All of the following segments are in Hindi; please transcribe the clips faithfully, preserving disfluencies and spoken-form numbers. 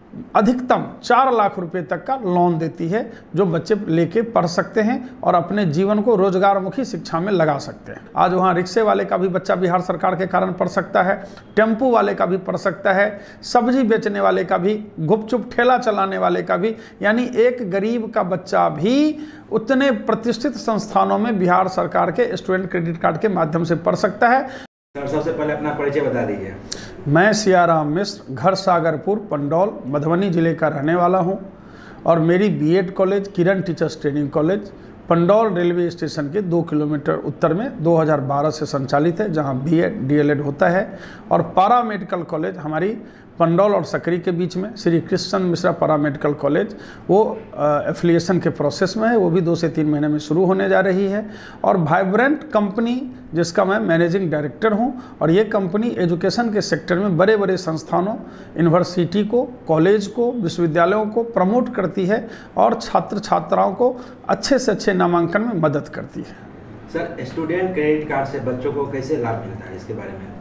अधिकतम चार लाख रुपए तक का लोन देती है, जो बच्चे लेके पढ़ सकते हैं और अपने जीवन को रोजगारमुखी शिक्षा में लगा सकते हैं। आज वहाँ रिक्शे वाले का भी बच्चा बिहार सरकार के कारण पढ़ सकता है, टेम्पू वाले का भी पढ़ सकता है, सब्जी बेचने वाले का भी, गुपचुप ठेला चलाने वाले का भी, यानी एक गरीब का बच्चा भी उतने प्रतिष्ठित संस्थानों में बिहार सरकार के स्टूडेंट क्रेडिट कार्ड के माध्यम से पढ़ सकता है। सर, सबसे पहले अपना परिचय बता दीजिए। मैं सियाराम मिश्र, घर सागरपुर, पंडौल, मधुबनी जिले का रहने वाला हूं और मेरी B Ed college Kiran teachers training college Pandaul railway station के दो किलोमीटर उत्तर में दो हज़ार बारह से संचालित है, जहां बीएड डीएलएड होता है। और पारा मेडिकल कॉलेज हमारी पंडौल और सकरी के बीच में Shri Krishna Mishra para medical college, वो एफिलिएशन के प्रोसेस में है, वो भी दो से तीन महीने में शुरू होने जा रही है। और वाइब्रेंट कंपनी, जिसका मैं मैनेजिंग डायरेक्टर हूं, और ये कंपनी एजुकेशन के सेक्टर में बड़े बड़े संस्थानों, यूनिवर्सिटी को, कॉलेज को, विश्वविद्यालयों को प्रमोट करती है और छात्र छात्राओं को अच्छे से अच्छे नामांकन में मदद करती है। सर, स्टूडेंट क्रेडिट कार्ड से बच्चों को कैसे लाभ मिलता है, इसके बारे में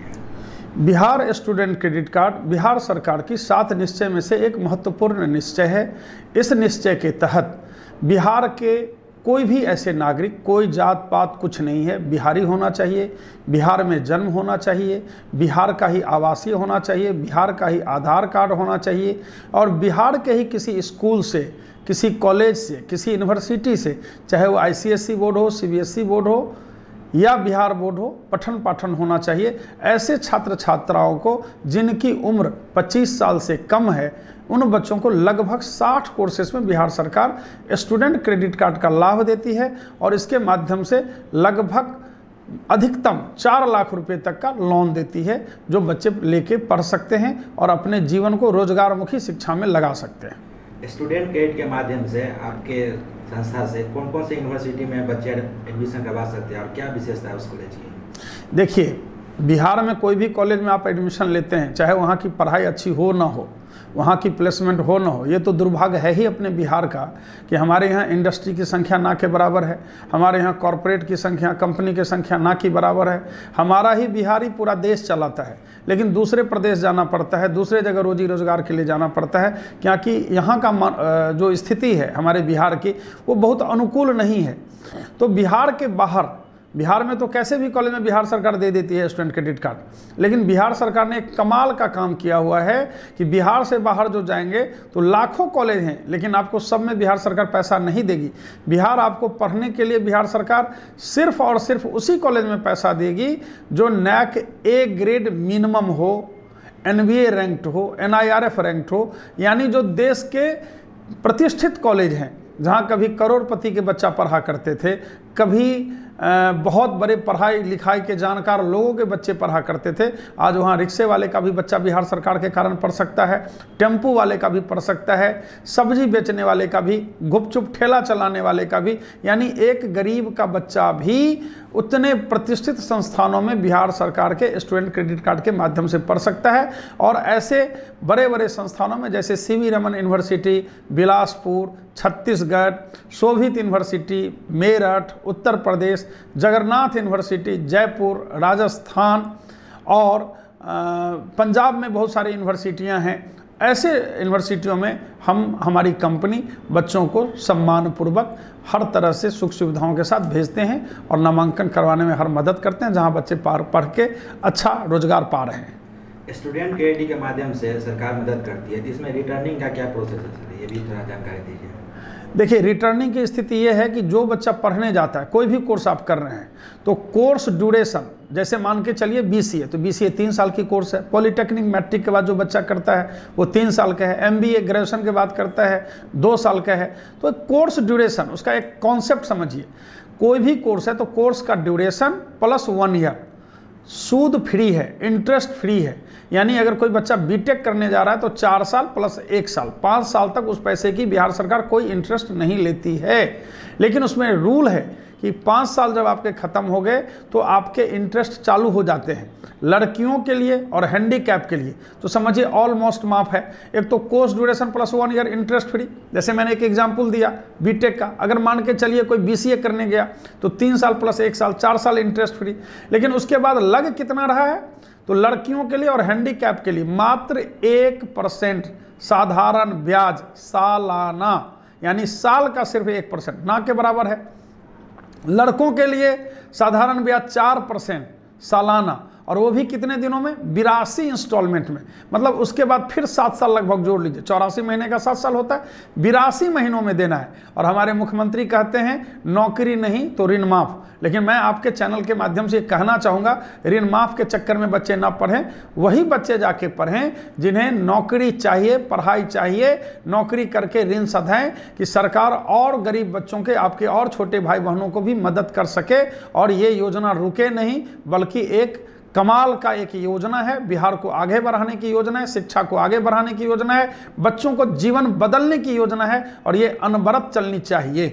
Bihar student credit card Bihar सरकार की सात निश्चय में से एक महत्वपूर्ण निश्चय है। इस निश्चय के तहत बिहार के कोई भी ऐसे नागरिक, कोई जात पात कुछ नहीं है, बिहारी होना चाहिए, बिहार में जन्म होना चाहिए, बिहार का ही आवासीय होना चाहिए, बिहार का ही आधार कार्ड होना चाहिए और बिहार के ही किसी स्कूल से, किसी कॉलेज से, किसी यूनिवर्सिटी से, चाहे वो आईसीएसई बोर्ड हो, सीबीएसई बोर्ड हो या बिहार बोर्ड हो, पठन पाठन होना चाहिए। ऐसे छात्र छात्राओं को जिनकी उम्र पच्चीस साल से कम है, उन बच्चों को लगभग साठ कोर्सेज में बिहार सरकार स्टूडेंट क्रेडिट कार्ड का लाभ देती है और इसके माध्यम से लगभग अधिकतम चार लाख रुपए तक का लोन देती है, जो बच्चे लेके पढ़ सकते हैं और अपने जीवन को रोजगारमुखी शिक्षा में लगा सकते हैं। स्टूडेंट क्रेडिट के माध्यम से आपके संस्था से कौन कौन सी यूनिवर्सिटी में बच्चे एडमिशन करवा सकते हैं और क्या विशेषता है उस कॉलेज की? देखिए, बिहार में कोई भी कॉलेज में आप एडमिशन लेते हैं, चाहे वहाँ की पढ़ाई अच्छी हो ना हो, वहाँ की प्लेसमेंट हो ना हो, ये तो दुर्भाग्य है ही अपने बिहार का कि हमारे यहाँ इंडस्ट्री की संख्या ना के बराबर है, हमारे यहाँ कॉरपोरेट की संख्या, कंपनी की संख्या ना की बराबर है। हमारा ही बिहारी पूरा देश चलाता है, लेकिन दूसरे प्रदेश जाना पड़ता है, दूसरे जगह रोजी रोजगार के लिए जाना पड़ता है, क्योंकि यहाँ का जो स्थिति है हमारे बिहार की, वो बहुत अनुकूल नहीं है। तो बिहार के बाहर, बिहार में तो कैसे भी कॉलेज में बिहार सरकार दे देती है स्टूडेंट क्रेडिट कार्ड, लेकिन बिहार सरकार ने एक कमाल का काम किया हुआ है कि बिहार से बाहर जो जाएंगे तो लाखों कॉलेज हैं, लेकिन आपको सब में बिहार सरकार पैसा नहीं देगी। बिहार आपको पढ़ने के लिए बिहार सरकार सिर्फ और सिर्फ उसी कॉलेज में पैसा देगी जो नैक ए ग्रेड मिनिमम हो, एनबीए रैंक्ड हो, एनआईआरएफ रैंक्ड हो, यानी जो देश के प्रतिष्ठित कॉलेज हैं, जहाँ कभी करोड़पति के बच्चा पढ़ा करते थे, कभी बहुत बड़े पढ़ाई लिखाई के जानकार लोगों के बच्चे पढ़ा करते थे। आज वहाँ रिक्शे वाले का भी बच्चा बिहार सरकार के कारण पढ़ सकता है, टेम्पू वाले का भी पढ़ सकता है, सब्जी बेचने वाले का भी, गुपचुप ठेला चलाने वाले का भी, यानी एक गरीब का बच्चा भी उतने प्रतिष्ठित संस्थानों में बिहार सरकार के स्टूडेंट क्रेडिट कार्ड के माध्यम से पढ़ सकता है। और ऐसे बड़े बड़े संस्थानों में जैसे C V Raman university Bilaspur, Chhattisgarh, Shobhit university Meerut Uttar Pradesh, Jagannath university Jaipur Rajasthan और पंजाब में बहुत सारी यूनिवर्सिटियां हैं। ऐसे यूनिवर्सिटियों में हम, हमारी कंपनी बच्चों को सम्मानपूर्वक हर तरह से सुख सुविधाओं के साथ भेजते हैं और नामांकन करवाने में हर मदद करते हैं, जहां बच्चे पार पढ़ के अच्छा रोजगार पा रहे हैं। स्टूडेंट क्रेडिट के माध्यम से सरकार मदद करती है, तो इसमें रिटर्निंग का क्या प्रोसेस है, ये भी थोड़ा जानकारी दीजिए। देखिए, रिटर्निंग की स्थिति ये है कि जो बच्चा पढ़ने जाता है, कोई भी कोर्स आप कर रहे हैं, तो कोर्स ड्यूरेशन, जैसे मान के चलिए बीसीए, तो बीसीए तीन साल की कोर्स है। पॉलिटेक्निक मैट्रिक के बाद जो बच्चा करता है वो तीन साल का है। एमबीए ग्रेजुएशन के बाद करता है दो साल का है। तो कोर्स ड्यूरेशन, उसका एक कॉन्सेप्ट समझिए। कोई भी कोर्स है तो कोर्स का ड्यूरेशन प्लस वन ईयर सूद फ्री है, इंटरेस्ट फ्री है। यानी अगर कोई बच्चा बीटेक करने जा रहा है तो चार साल प्लस एक साल, पाँच साल तक उस पैसे की बिहार सरकार कोई इंटरेस्ट नहीं लेती है। लेकिन उसमें रूल है कि पाँच साल जब आपके ख़त्म हो गए तो आपके इंटरेस्ट चालू हो जाते हैं। लड़कियों के लिए और हैंडीकैप के लिए तो समझिए ऑलमोस्ट माफ है। एक तो course duration plus one year interest free, जैसे मैंने एक एग्जांपल दिया बीटेक का। अगर मान के चलिए कोई बीसीए करने गया तो तीन साल प्लस एक साल, चार साल इंटरेस्ट फ्री। लेकिन उसके बाद लग कितना रहा है तो लड़कियों के लिए और हैंडीकैप के लिए मात्र एक परसेंट साधारण ब्याज सालाना, यानी साल का सिर्फ एक परसेंट ना के बराबर है। लड़कों के लिए साधारण ब्याज चार परसेंट सालाना, और वो भी कितने दिनों में, बिरासी इंस्टॉलमेंट में, मतलब उसके बाद फिर सात साल लगभग जोड़ लीजिए, चौरासी महीने का सात साल होता है, बिरासी महीनों में देना है। और हमारे मुख्यमंत्री कहते हैं नौकरी नहीं तो ऋण माफ, लेकिन मैं आपके चैनल के माध्यम से कहना चाहूँगा ऋण माफ के चक्कर में बच्चे ना पढ़ें, वही बच्चे जाके पढ़ें जिन्हें नौकरी चाहिए, पढ़ाई चाहिए, नौकरी करके ऋण सधाएं कि सरकार और गरीब बच्चों के, आपके और छोटे भाई बहनों को भी मदद कर सके। और ये योजना रुके नहीं, बल्कि एक कमाल का एक योजना है, बिहार को आगे बढ़ाने की योजना है, शिक्षा को आगे बढ़ाने की योजना है, बच्चों को जीवन बदलने की योजना है, और ये अनवरत चलनी चाहिए।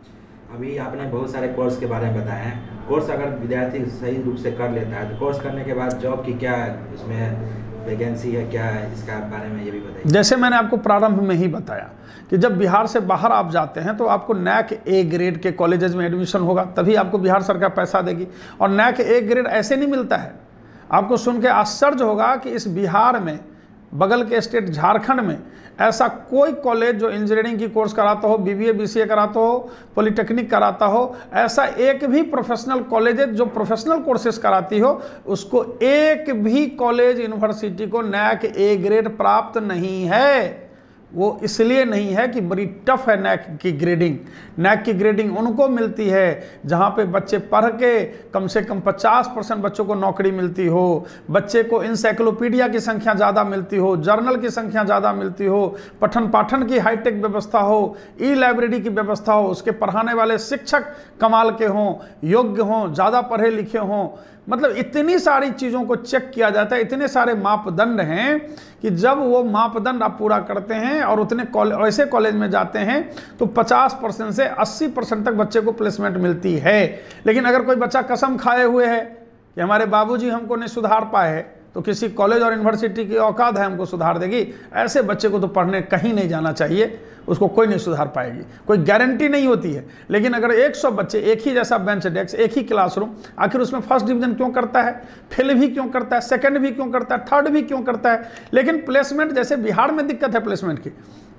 अभी आपने बहुत सारे कोर्स के बारे में बताया है। कोर्स अगर विद्यार्थी सही रूप से कर लेता है तो कोर्स करने के बाद जॉब की क्या इसमें वैकेंसी है, क्या है, इसका बारे में ये भी बताइए। जैसे मैंने आपको प्रारंभ में ही बताया कि जब बिहार से बाहर आप जाते हैं तो आपको नैक ए ग्रेड के कॉलेजेस में एडमिशन होगा, तभी आपको बिहार सरकार पैसा देगी। और नैक ए ग्रेड ऐसे नहीं मिलता है। आपको सुन के आश्चर्य होगा कि इस बिहार में, बगल के स्टेट झारखंड में, ऐसा कोई कॉलेज जो इंजीनियरिंग की कोर्स कराता हो, बीबीए बीसीए कराता हो, पॉलिटेक्निक कराता हो, ऐसा एक भी प्रोफेशनल कॉलेज जो प्रोफेशनल कोर्सेज कराती हो, उसको एक भी कॉलेज यूनिवर्सिटी को नैक ए ग्रेड प्राप्त नहीं है। वो इसलिए नहीं है कि बड़ी टफ है नैक की ग्रेडिंग। नैक की ग्रेडिंग उनको मिलती है जहाँ पे बच्चे पढ़ के कम से कम पचास परसेंट बच्चों को नौकरी मिलती हो, बच्चे को इंसाइक्लोपीडिया की संख्या ज़्यादा मिलती हो, जर्नल की संख्या ज़्यादा मिलती हो, पठन पाठन की हाईटेक व्यवस्था हो, ई लाइब्रेरी की व्यवस्था हो, उसके पढ़ाने वाले शिक्षक कमाल के हों, योग्य हों, ज़्यादा पढ़े लिखे हों। मतलब इतनी सारी चीज़ों को चेक किया जाता है, इतने सारे मापदंड हैं कि जब वो मापदंड आप पूरा करते हैं और उतने कॉलेज, ऐसे कॉलेज में जाते हैं तो पचास परसेंट से अस्सी परसेंट तक बच्चे को प्लेसमेंट मिलती है। लेकिन अगर कोई बच्चा कसम खाए हुए है कि हमारे बाबूजी हमको नहीं सुधार पाए तो किसी कॉलेज और यूनिवर्सिटी की औकात है हमको सुधार देगी, ऐसे बच्चे को तो पढ़ने कहीं नहीं जाना चाहिए, उसको कोई नहीं सुधार पाएगी, कोई गारंटी नहीं होती है। लेकिन अगर सौ बच्चे एक ही जैसा बेंच डेस्क, एक ही क्लासरूम, आखिर उसमें फर्स्ट डिवीजन क्यों करता है, फेल भी क्यों करता है, सेकंड भी क्यों करता है, थर्ड भी क्यों करता है। लेकिन प्लेसमेंट, जैसे बिहार में दिक्कत है प्लेसमेंट की,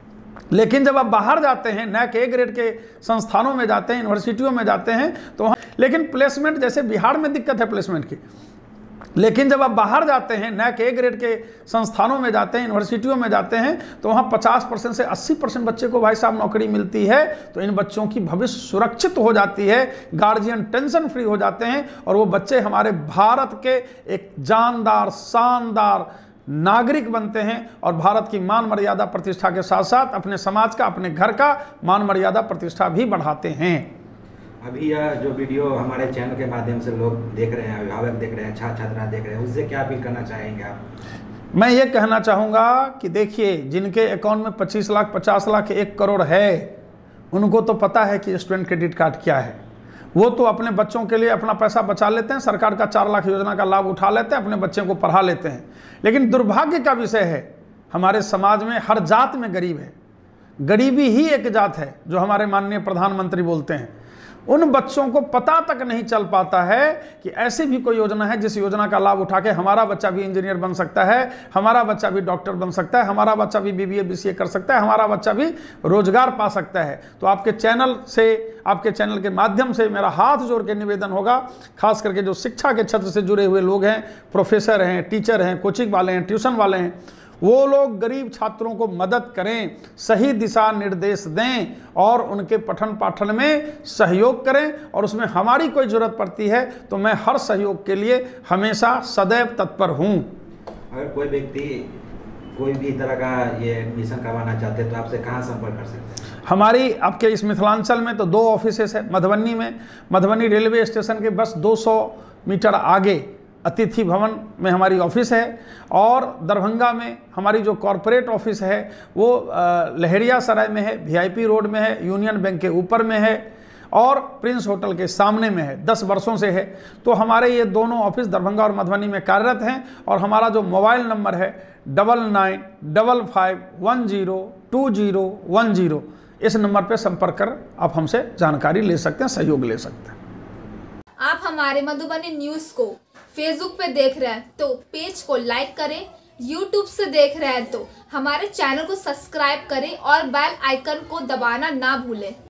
लेकिन जब आप बाहर जाते हैं, नैक ए ग्रेड के संस्थानों में जाते हैं, यूनिवर्सिटियों में जाते हैं तो वहाँ, लेकिन प्लेसमेंट जैसे बिहार में दिक्कत है प्लेसमेंट की, लेकिन जब आप बाहर जाते हैं, नैक ए ग्रेड के संस्थानों में जाते हैं, यूनिवर्सिटियों में जाते हैं तो वहाँ पचास परसेंट से अस्सी परसेंट बच्चे को भाई साहब नौकरी मिलती है। तो इन बच्चों की भविष्य सुरक्षित हो जाती है, गार्जियन टेंशन फ्री हो जाते हैं, और वो बच्चे हमारे भारत के एक जानदार, शानदार नागरिक बनते हैं, और भारत की मान मर्यादा प्रतिष्ठा के साथ साथ अपने समाज का, अपने घर का मान मर्यादा प्रतिष्ठा भी बढ़ाते हैं। अभी यह जो वीडियो हमारे चैनल के माध्यम से लोग देख रहे हैं, अभिभावक देख रहे हैं, छात्र छात्रा देख रहे हैं, उससे क्या अपील करना चाहेंगे आप? मैं ये कहना चाहूँगा कि देखिए, जिनके अकाउंट में पच्चीस लाख, पचास लाख, एक करोड़ है, उनको तो पता है कि स्टूडेंट क्रेडिट कार्ड क्या है। वो तो अपने बच्चों के लिए अपना पैसा बचा लेते हैं, सरकार का चार लाख योजना का लाभ उठा लेते हैं, अपने बच्चे को पढ़ा लेते हैं। लेकिन दुर्भाग्य का विषय है, हमारे समाज में हर जात में गरीब है, गरीबी ही एक जात है जो हमारे माननीय प्रधानमंत्री बोलते हैं। उन बच्चों को पता तक नहीं चल पाता है कि ऐसी भी कोई योजना है जिस योजना का लाभ उठा के हमारा बच्चा भी इंजीनियर बन सकता है, हमारा बच्चा भी डॉक्टर बन सकता है, हमारा बच्चा भी बीबीए बीसीए कर सकता है, हमारा बच्चा भी रोजगार पा सकता है। तो आपके चैनल से, आपके चैनल के माध्यम से मेरा हाथ जोड़ के निवेदन होगा, खास करके जो शिक्षा के क्षेत्र से जुड़े हुए लोग हैं, प्रोफेसर हैं, टीचर हैं, कोचिंग वाले हैं, ट्यूशन वाले हैं, वो लोग गरीब छात्रों को मदद करें, सही दिशा निर्देश दें और उनके पठन पाठन में सहयोग करें। और उसमें हमारी कोई ज़रूरत पड़ती है तो मैं हर सहयोग के लिए हमेशा सदैव तत्पर हूँ। अगर कोई व्यक्ति कोई भी तरह का ये एडमिशन करवाना चाहते हैं तो आपसे कहाँ संपर्क कर सकते हैं? हमारी आपके इस मिथिलांचल में तो दो ऑफिसेस है। मधुबनी में, मधुबनी रेलवे स्टेशन के बस दो सौ मीटर आगे अतिथि भवन में हमारी ऑफिस है, और दरभंगा में हमारी जो कॉरपोरेट ऑफिस है वो लहरिया सराय में है, वीआईपी रोड में है, यूनियन बैंक के ऊपर में है, और प्रिंस होटल के सामने में है, दस वर्षों से है। तो हमारे ये दोनों ऑफिस दरभंगा और मधुबनी में कार्यरत हैं। और हमारा जो मोबाइल नंबर है double nine double five one zero two zero one zero, इस नंबर पर संपर्क कर आप हमसे जानकारी ले सकते हैं, सहयोग ले सकते हैं। आप हमारे मधुबनी न्यूज़ को फेसबुक पे देख रहे हैं तो पेज को लाइक करें, यूट्यूब से देख रहे हैं तो हमारे चैनल को सब्सक्राइब करें और बेल आइकन को दबाना ना भूलें।